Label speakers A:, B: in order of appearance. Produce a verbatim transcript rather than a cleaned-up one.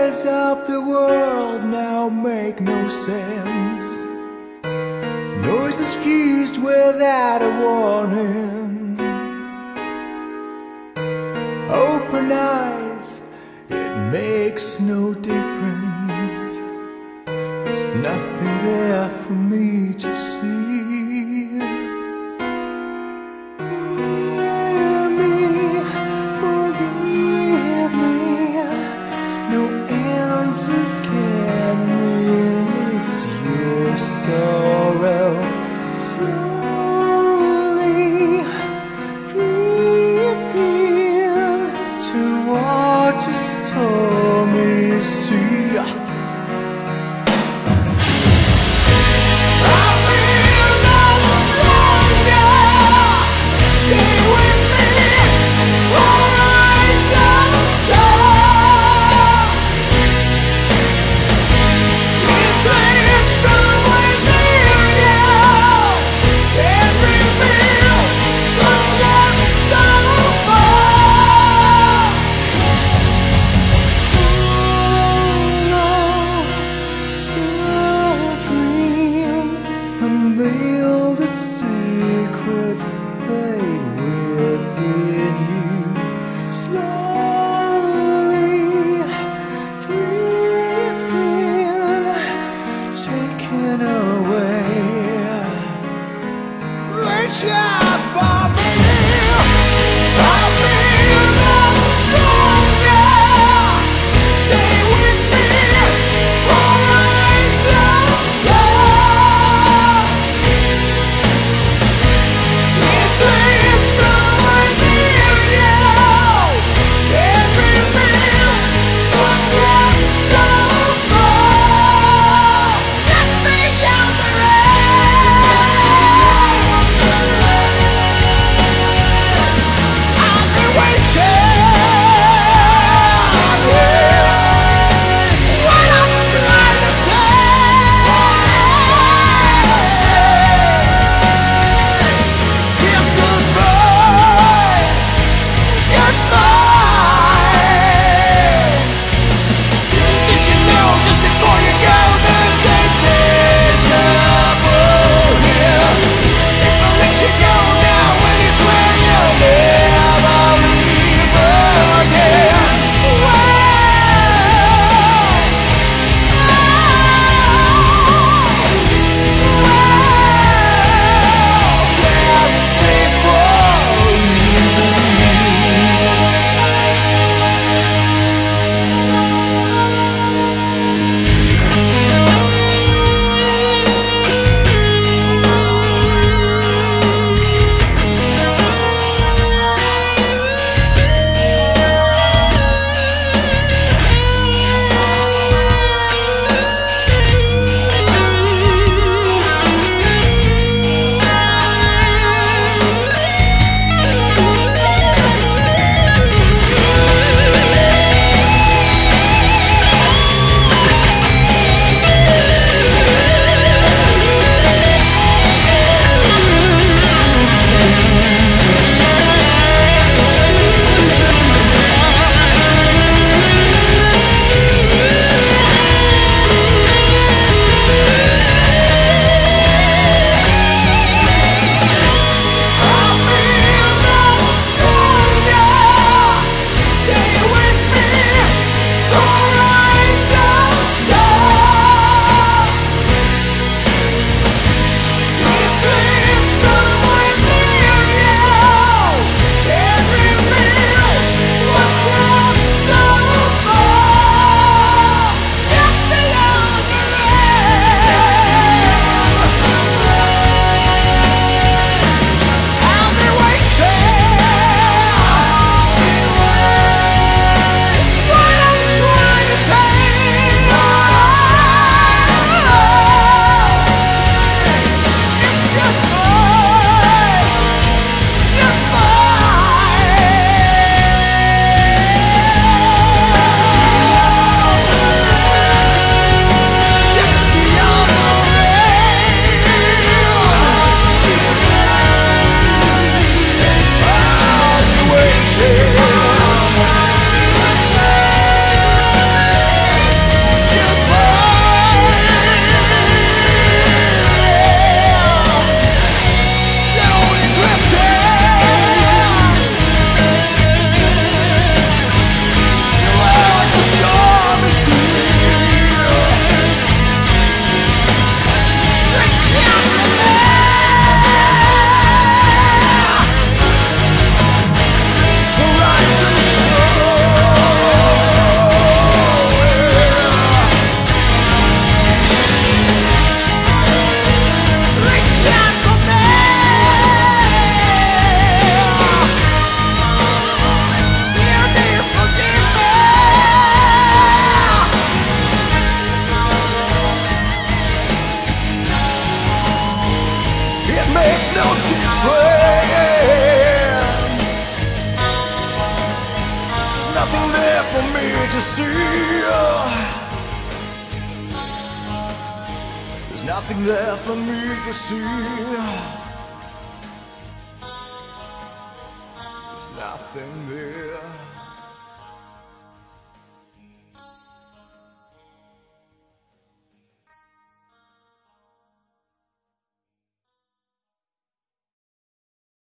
A: ideas of the world now make no sense. Noises fused without a warning. Open eyes, it makes no difference. There's nothing there for me to see. Hear me, forgive me. No answers can release your sorrow. Slowly drifting towards a stormy sea. Unveil the secret fate within you. Slowly drifting, taken away. Reach out for me. I'll be the stronger. Stay with me. Always the star. Please come with me now. Every meal was left so far. Just be down the road. makes no difference. There's nothing there for me to see. There's nothing there for me to see. There's nothing there.